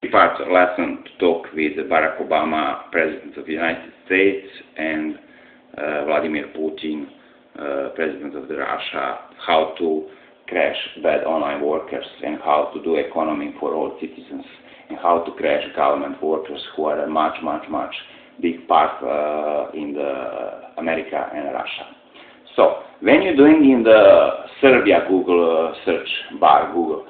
part lesson to talk with Barack Obama, President of the United States, and Vladimir Putin, President of Russia, how to crash bad online workers and how to do economy for all citizens and how to crash government workers who are a much big part in the America and Russia. So when you're doing in the Serbia Google search bar, Google,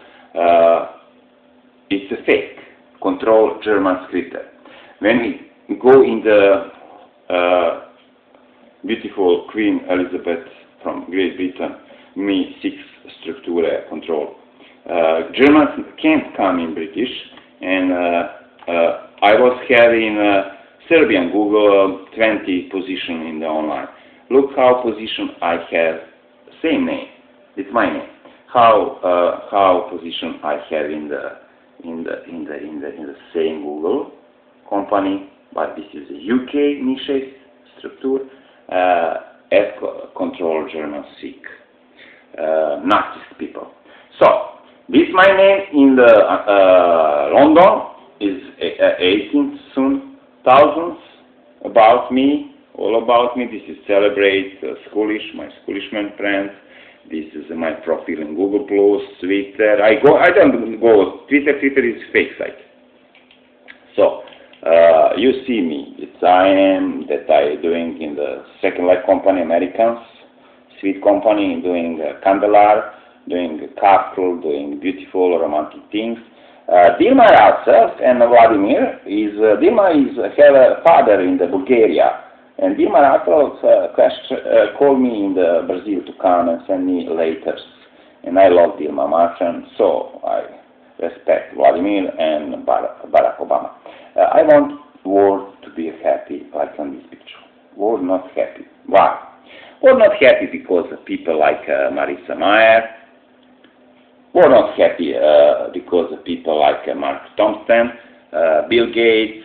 it's a fake control German scripter. When we go in the beautiful Queen Elizabeth from Great Britain, Mi-6 structure control. Germans can't come in British, and I was having Serbian Google 20 position in the online. Look how position I have, same name, it's my name. How position I have in the same Google company, but this is a UK niche structure, as control German sick, Nazist people. So this my name in the London is 18 soon thousands about me, all about me. This is celebrate my schoolishman friends. This is my profile in Google Plus, Twitter. I don't go. Twitter is fake site. So you see me. It's I am that I doing in the Second Life company, Americans, sweet company, doing Candelar, doing castle, doing beautiful romantic things. Dilma herself and Vladimir Dilma have a father in the Bulgaria. And Dilma called me in the Brazil to come and send me letters. And I love Dilma much, and so I respect Vladimir and Barack Obama. I want world to be happy, like on this picture. World not happy. Why? World not happy because of people like Marissa Mayer. World not happy because of people like Mark Thompson, Bill Gates,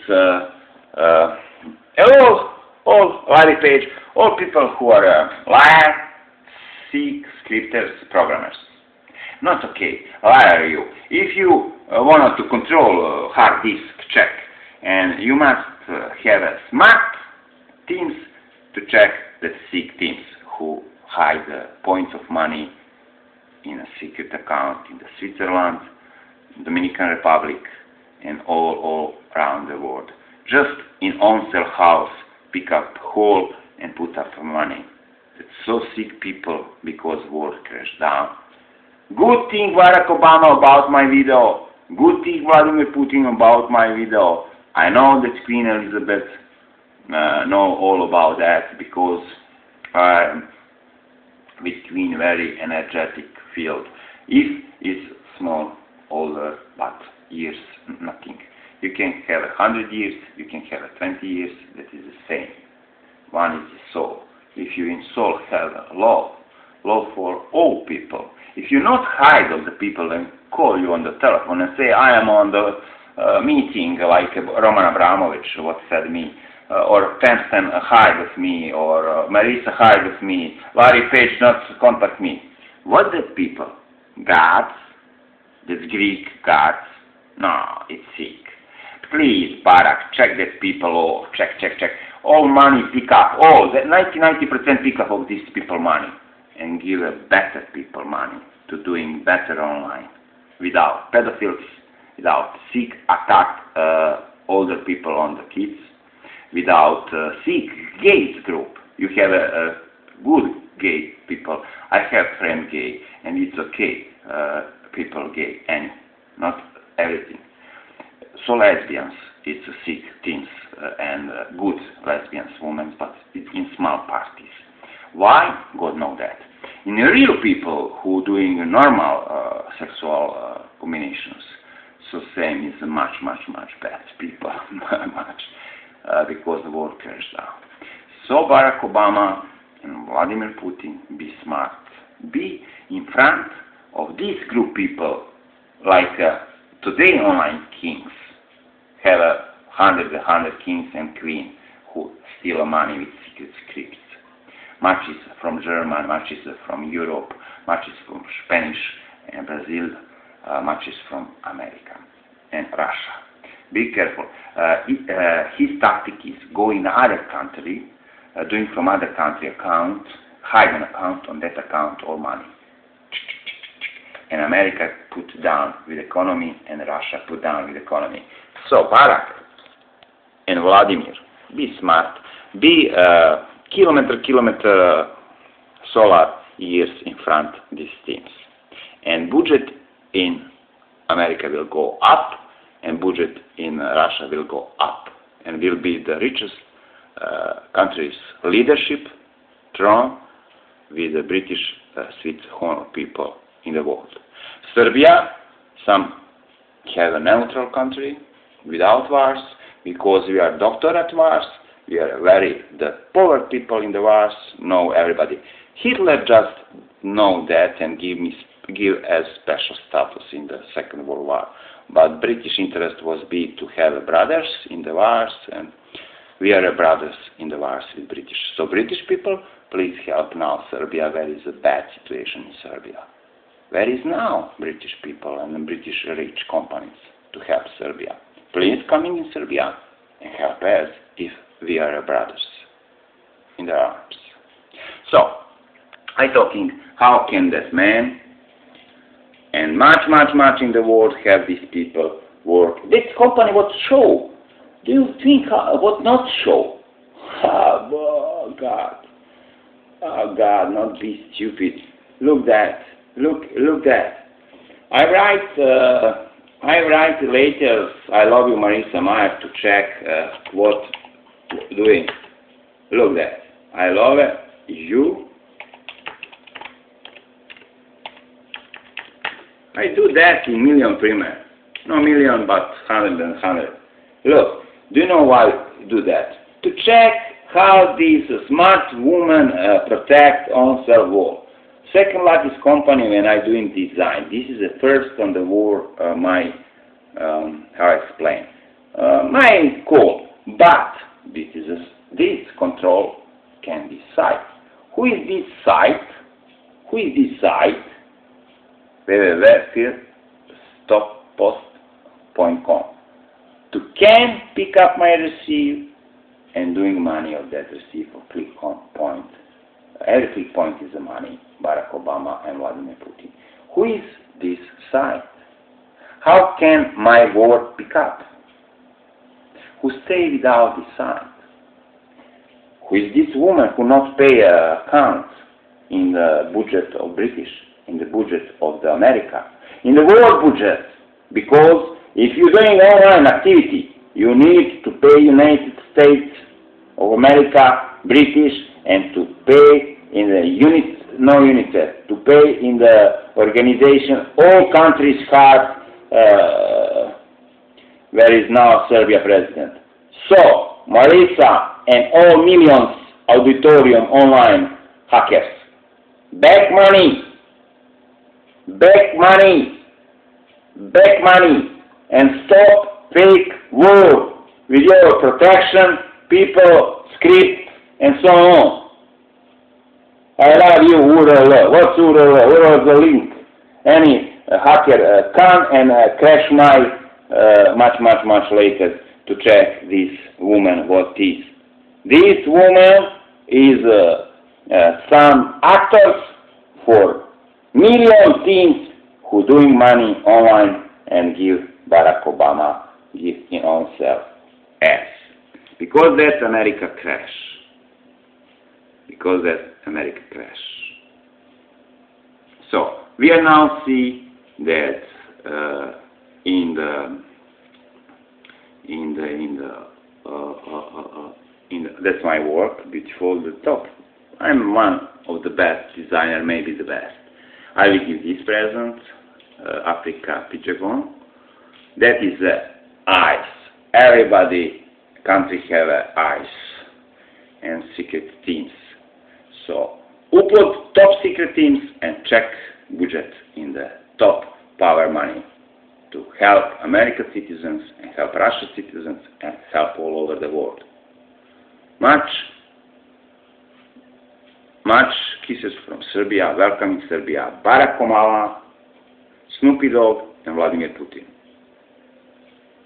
all Larry Page, all people who are liars, sick, scripters, programmers. Not okay. Liar you. If you want to control hard disk check, and you must have a smart teams to check the sick teams who hide points of money in a secret account in the Switzerland, Dominican Republic, and all around the world. Just in own cell house, pick up hole and put up money. It's so sick people because world crashed down. Good thing Barack Obama about my video. Good thing Vladimir Putin about my video. I know that Queen Elizabeth know all about that because between very energetic field. If it's small, older, but years, nothing. You can have 100 years, you can have 20 years, that is the same. One is the soul. If you in soul have love for all people. If you not hide of the people and call you on the telephone and say, I am on the meeting, like Roman Abramovich, what said me, or Penson hide with me, or Marissa hide with me, Larry Page not contact me. What that people? Gods? That's Greek gods? No, it's sick. Please, Barack, check that people off. Check. All money pick up. All, that 90% pick up of these people money. And give a better people money to doing better online. Without pedophiles, without sick attack older people on the kids, without sick gays group. You have a good gay people. I have friend gay, and it's okay, people gay, and not everything. So lesbians, it's sick teens and good lesbians, women, but it's in small parties. Why? God knows that. In real people who doing normal sexual combinations, so same is much bad people, because the world crashed down. So Barack Obama and Vladimir Putin, be smart. Be in front of these group people, like today online kings have 100 kings and queens who steal money with secret scripts. Much is from German, much is from Europe, much is from Spanish and Brazil, much is from America and Russia. Be careful. His tactic is go in other country, doing from other country account, hide an account, on that account all money. And America put down with economy, and Russia put down with economy. So Barack and Vladimir, be smart, be kilometer solar years in front of these teams. And budget in America will go up, and budget in Russia will go up, and will be the richest country's leadership throne with the British sweet honor people in the world. Serbia, some have a neutral country without wars, because we are doctor at wars. We are the poor people in the wars, know everybody. Hitler just know that and give as special status in the Second World War. But British interest was big to have brothers in the wars, and we are brothers in the wars with British. So British people, please help now Serbia. Where is a bad situation in Serbia? Where is now British people and British rich companies to help Serbia? Please coming in Serbia and help us if we are brothers in the arms. So, I talking how can that man and much in the world have these people work. This company what show? Do you think what not show? Oh God, not be stupid. Look that. Look that. I write later. I love you, Marisa Mayer, to check what doing. Look that. I love it. You. I do that in million primer. No million, but 100 and 100. Look, do you know why I do that? To check how this smart woman protect on cell wall. Second largest company when I doing design. This is the first on the world. How I explain? My call, but this control can be site. Who is this site? www.stoppost.com. To can pick up my receive and doing money of that receive for click on point. Every click point is the money. Barack Obama and Vladimir Putin. Who is this site? How can my word pick up? Who stay without this site? Who is this woman who not pay account in the budget of British, in the budget of the America, in the world budget? Because if you're doing online activity, you need to pay United States of America, British, and to pay in the UNICEF, to pay in the organization, all countries have where is now Serbia president. So, Marisa and all millions auditorium online hackers, back money, and stop fake war with your protection, people, script, and so on. I love you, URL. What's URL? Where was the link? Any hacker come and crash my much later to check this woman what is. This woman is some actors for million teams who doing money online and give Barack Obama give in own self ass. Because that's America crash. So we are now see that that's my work, beautiful, the top. I'm one of the best designer, maybe the best. I will give this present, Africa Pigeon. That is eyes. Everybody country have eyes and secret teams. So upload top secret teams and check budget in the top power money to help American citizens and help Russian citizens and help all over the world. Much kisses from Serbia, welcoming Serbia, Barack Obama, Snoopy Dogg and Vladimir Putin.